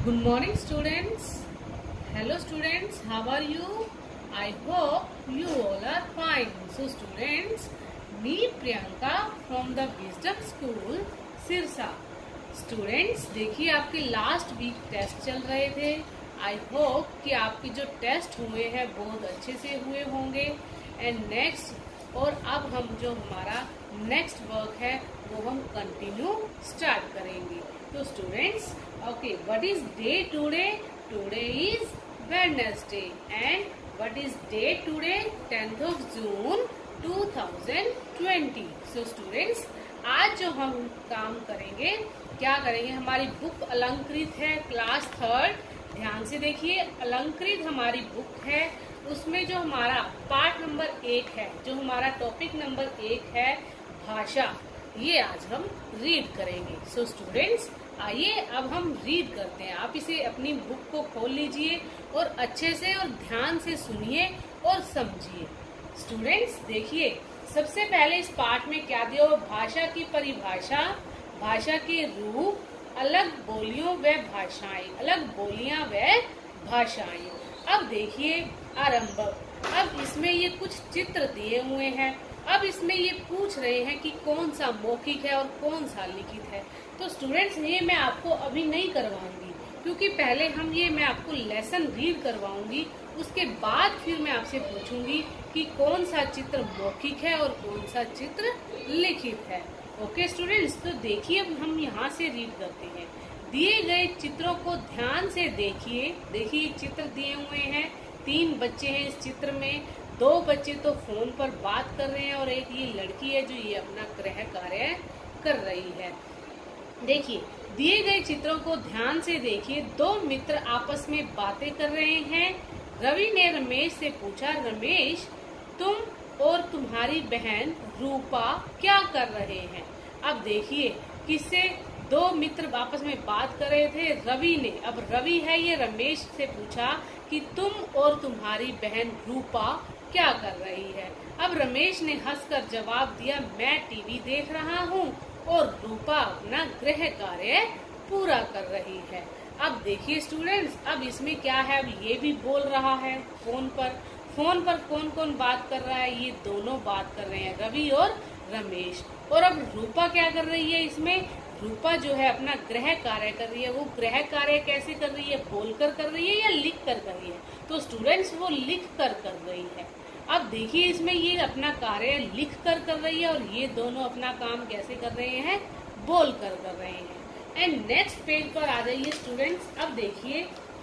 Good morning, students. Hello, students. How are you? I hope you all are fine. So, students, me Priyanka from the Wisdom School, Sirsa. Students, देखिए आपके last week test चल रहे थे. I hope कि आपके जो test हुए हैं बहुत अच्छे से हुए होंगे. एंड नेक्स्ट और अब हम जो हमारा नेक्स्ट वर्क है वो हम कंटिन्यू स्टार्ट करेंगे. तो students, okay, what is day today? Today is Wednesday. And what is day today? 10th of June 2020. So students, आज जो हम काम करेंगे, क्या करेंगे, हमारी बुक अलंकृत है, क्लास 3rd. ध्यान से देखिए, अलंकृत हमारी बुक है. उसमें जो हमारा पार्ट नंबर 1 है, जो हमारा टॉपिक नंबर 1 है भाषा, ये आज हम रीड करेंगे. सो स्टूडेंट्स, आइए अब हम रीड करते हैं. आप इसे अपनी बुक को खोल लीजिए और अच्छे से और ध्यान से सुनिए और समझिए. स्टूडेंट्स देखिए, सबसे पहले इस पार्ट में क्या दिया हुआ? भाषा की परिभाषा, भाषा के रूप, अलग बोलियों व भाषाएं, अलग बोलियां व भाषाएं. अब देखिए आरंभक. अब इसमें ये कुछ चित्र दिए हुए हैं. अब इसमें ये पूछ रहे हैं कि कौन सा मौखिक है और कौन सा लिखित है. तो स्टूडेंट्स, ये मैं आपको अभी नहीं करवाऊंगी, क्योंकि पहले मैं आपको लेसन रीड करवाऊंगी. उसके बाद फिर मैं आपसे पूछूंगी कि कौन सा चित्र मौखिक है और कौन सा चित्र लिखित है. ओके स्टूडेंट्स, तो देखिए अब हम यहाँ से रीड करते हैं. दिए गए चित्रों को ध्यान से देखिए. देखिए चित्र दिए हुए हैं. 3 बच्चे हैं इस चित्र में. 2 बच्चे तो फोन पर बात कर रहे हैं और एक ये लड़की है जो ये अपना गृह कार्य कर रही है. देखिए, दिए गए चित्रों को ध्यान से देखिए. 2 मित्र आपस में बातें कर रहे हैं. रवि ने रमेश से पूछा, रमेश, तुम और तुम्हारी बहन रूपा क्या कर रहे हैं? अब देखिए, किससे 2 मित्र आपस में बात कर रहे थे? रवि ने. अब रवि है ये रमेश से पूछा कि तुम और तुम्हारी बहन रूपा क्या कर रही है? अब रमेश ने हंसकर जवाब दिया, मैं टीवी देख रहा हूँ और रूपा अपना गृह कार्य पूरा कर रही है. अब देखिए स्टूडेंट्स, अब इसमें क्या है, अब ये भी बोल रहा है फोन पर. फोन पर कौन कौन बात कर रहा है? ये दोनों बात कर रहे हैं, रवि और रमेश. और अब रूपा क्या कर रही है इसमें? रूपा जो है अपना गृह कार्य कर रही है. वो गृह कार्य कैसे कर रही है? बोलकर कर रही है या लिख कर रही है? तो स्टूडेंट्स, वो लिख कर रही है. अब देखिए इसमें ये अपना कार्य लिख कर रही है और ये दोनों अपना काम कैसे कर रहे हैं? बोल कर रहे हैं. एंड नेक्स्ट पेज पर आ जाइए स्टूडेंट्स. अब देखिए,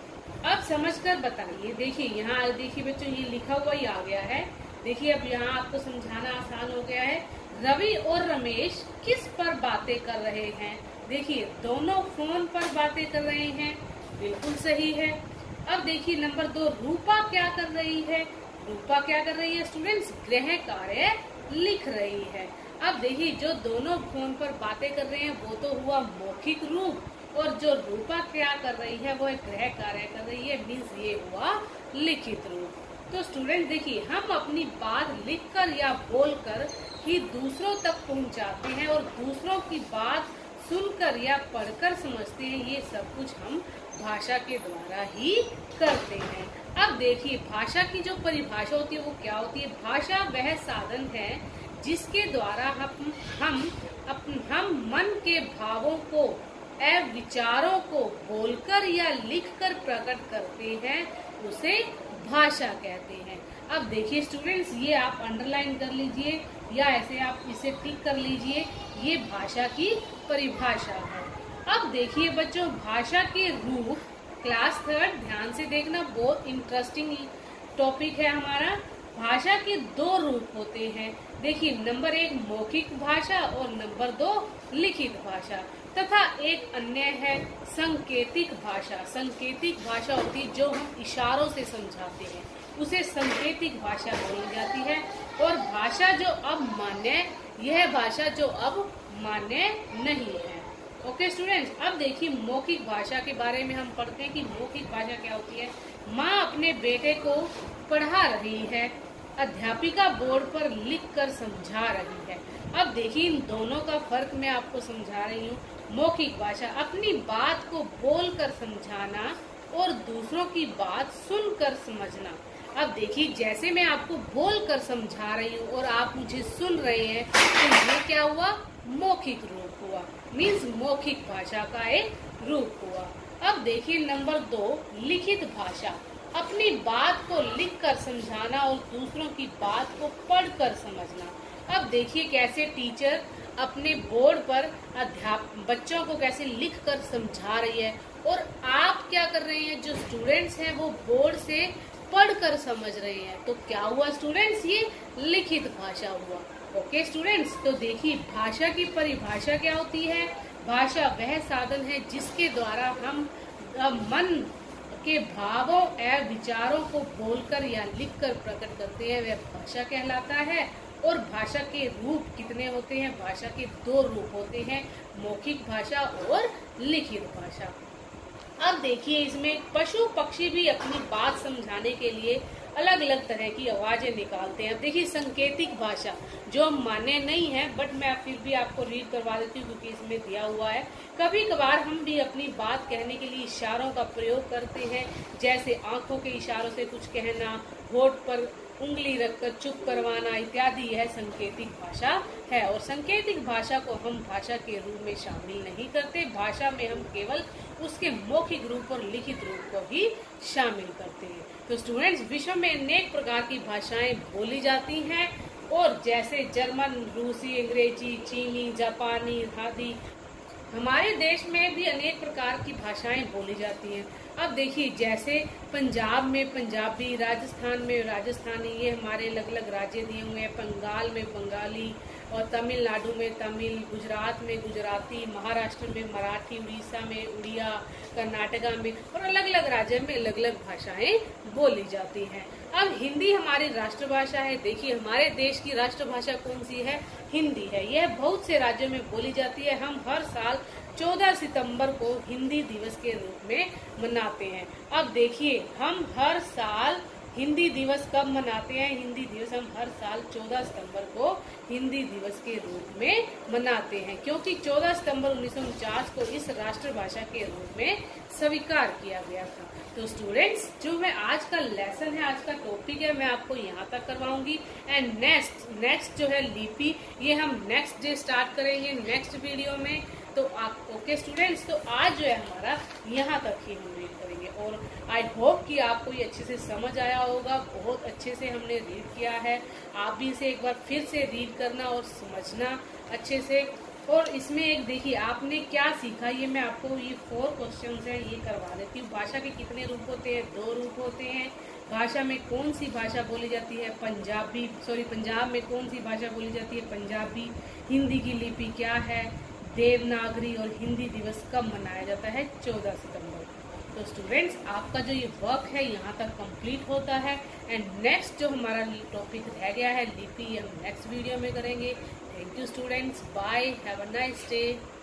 अब समझकर बताइए. देखिए यहाँ देखिए बच्चों, ये लिखा हुआ ही आ गया है. देखिए अब यहाँ आपको समझाना आसान हो गया है. रवि और रमेश किस पर बातें कर रहे हैं? देखिए दोनों फोन पर बातें कर रहे हैं. बिल्कुल सही है. अब देखिए नंबर 2, रूपा क्या कर रही है? रूपा क्या कर रही है स्टूडेंट्स? गृह कार्य लिख रही है. अब देखिए, जो दोनों फोन पर बातें कर रहे हैं वो तो हुआ मौखिक रूप, और जो रूपा क्या कर रही है वो गृह कार्य कर रही है, मीन्स ये हुआ लिखित रूप. तो स्टूडेंट देखिए, हम अपनी बात लिखकर या बोलकर ही दूसरों तक पहुंचाते हैं और दूसरों की बात सुनकर या पढ़कर समझते हैं. ये सब कुछ हम भाषा के द्वारा ही करते हैं. अब देखिए, भाषा की जो परिभाषा होती है वो क्या होती है? भाषा वह साधन है जिसके द्वारा हम मन के भावों को एवं विचारों को बोलकर या लिखकर प्रकट करते हैं, उसे भाषा कहते हैं. अब देखिए स्टूडेंट्स, ये आप अंडरलाइन कर लीजिए या ऐसे आप इसे टिक कर लीजिए. ये भाषा की परिभाषा है. अब देखिए बच्चों, भाषा के रूप, क्लास 3rd, ध्यान से देखना, बहुत इंटरेस्टिंग टॉपिक है हमारा. भाषा के 2 रूप होते हैं. देखिए, नंबर 1 मौखिक भाषा और नंबर 2 लिखित भाषा, तथा एक अन्य है संकेतिक भाषा. संकेतिक भाषा होती है जो हम इशारों से समझाते हैं, उसे संकेतिक भाषा बोली जाती है. और भाषा जो अब मान्य, यह भाषा जो अब मान्य नहीं है. ओके स्टूडेंट्स, अब देखिए मौखिक भाषा के बारे में हम पढ़ते हैं कि मौखिक भाषा क्या होती है. माँ अपने बेटे को पढ़ा रही है, अध्यापिका बोर्ड पर लिखकर समझा रही है. अब देखिए इन दोनों का फर्क मैं आपको समझा रही हूँ. मौखिक भाषा, अपनी बात को बोलकर समझाना और दूसरों की बात सुनकर समझना। अब देखिए, जैसे मैं आपको बोलकर समझा रही हूँ और आप मुझे सुन रहे हैं, तो ये क्या हुआ? मौखिक रूप हुआ, मीन्स मौखिक भाषा का एक रूप हुआ। अब देखिए नंबर 2, लिखित भाषा, अपनी बात को लिखकर समझाना और दूसरों की बात को पढ़कर समझना। अब देखिए कैसे टीचर अपने बोर्ड पर बच्चों को कैसे लिखकर समझा रही है और आप क्या कर रहे हैं, जो स्टूडेंट्स हैं वो बोर्ड से पढ़कर समझ रहे हैं। तो क्या हुआ स्टूडेंट्स? ये लिखित भाषा हुआ। ओके स्टूडेंट्स, तो देखिए भाषा की परिभाषा क्या होती है? भाषा वह साधन है जिसके द्वारा हम मन के भावों एवं विचारों को बोलकर या लिखकर प्रकट करते हैं, वह भाषा कहलाता है। और भाषा के रूप कितने होते हैं? भाषा के 2 रूप होते हैं, मौखिक भाषा और लिखित भाषा। अब देखिए इसमें पशु पक्षी भी अपनी बात समझाने के लिए अलग अलग तरह की आवाजें निकालते हैं। अब देखिए संकेतिक भाषा जो मान्य नहीं है, बट मैं फिर भी आपको रीड करवा देती हूँ क्योंकि इसमें दिया हुआ है। कभी कभार हम भी अपनी बात कहने के लिए इशारों का प्रयोग करते हैं, जैसे आंखों के इशारों से कुछ कहना, होठ पर उंगली रखकर चुप करवाना इत्यादि, यह संकेतिक भाषा है। और संकेतिक भाषा को हम भाषा के रूप में शामिल नहीं करते, भाषा में हम केवल उसके मौखिक रूप और लिखित रूप को ही शामिल करते हैं। तो स्टूडेंट्स, विश्व में अनेक प्रकार की भाषाएं बोली जाती हैं, और जैसे जर्मन, रूसी, अंग्रेजी, चीनी, जापानी आदि। हमारे देश में भी अनेक प्रकार की भाषाएं बोली जाती हैं। अब देखिए जैसे पंजाब में पंजाबी, राजस्थान में राजस्थानी, ये हमारे अलग अलग राज्य दिए हुए हैं। बंगाल में बंगाली और तमिलनाडु में तमिल, गुजरात में गुजराती, महाराष्ट्र में मराठी, उड़ीसा में उड़िया, कर्नाटका में, और अलग अलग राज्य में अलग अलग भाषाएं बोली जाती हैं। अब हिंदी हमारी राष्ट्रभाषा है। देखिए हमारे देश की राष्ट्रभाषा कौन सी है? हिंदी है। यह बहुत से राज्यों में बोली जाती है। हम हर साल 14 सितंबर को हिंदी दिवस के रूप में मनाते हैं। अब देखिए हम हर साल हिंदी दिवस कब मनाते हैं? हिंदी दिवस हम हर साल 14 सितंबर को हिंदी दिवस के रूप में मनाते हैं, क्योंकि 14 सितंबर 1949 को इस राष्ट्रभाषा के रूप में स्वीकार किया गया था। तो स्टूडेंट्स, जो मैं आज का लेसन है, आज का टॉपिक है, मैं आपको यहाँ तक करवाऊंगी। एंड नेक्स्ट जो है लिपि, ये हम नेक्स्ट डे स्टार्ट करेंगे नेक्स्ट वीडियो में। तो आप ओके स्टूडेंट्स, तो आज जो है हमारा यहाँ तक ही हम रीड करेंगे, और आई होप कि आपको ये अच्छे से समझ आया होगा। बहुत अच्छे से हमने रीड किया है, आप भी इसे एक बार फिर से रीड करना और समझना अच्छे से। और इसमें एक देखिए आपने क्या सीखा, ये मैं आपको ये 4 क्वेश्चंस हैं ये करवा देती हूँ। भाषा के कितने रूप होते हैं? 2 रूप होते हैं। भाषा में कौन सी भाषा बोली जाती है? पंजाब में कौन सी भाषा बोली जाती है? पंजाबी। हिंदी की लिपि क्या है? देवनागरी। और हिंदी दिवस कब मनाया जाता है? 14 सितंबर। तो स्टूडेंट्स, आपका जो ये वर्क है यहाँ तक कंप्लीट होता है। एंड नेक्स्ट जो हमारा टॉपिक रह गया है लिपि, हम नेक्स्ट वीडियो में करेंगे। Thank you students, bye, have a nice day.